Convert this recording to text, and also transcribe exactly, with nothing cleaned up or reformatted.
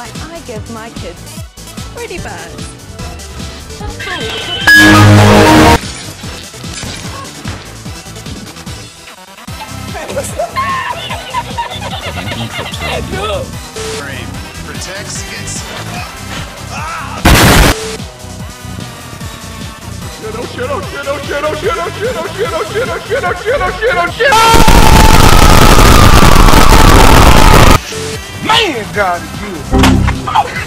I give my kids pretty birds. Frame protects its. Ah! Oh shit, oh shit, oh shit, oh shit, oh shit, oh shit, oh shit, oh shit, oh shit, oh shit, oh shit, oh shit! Man, God is good.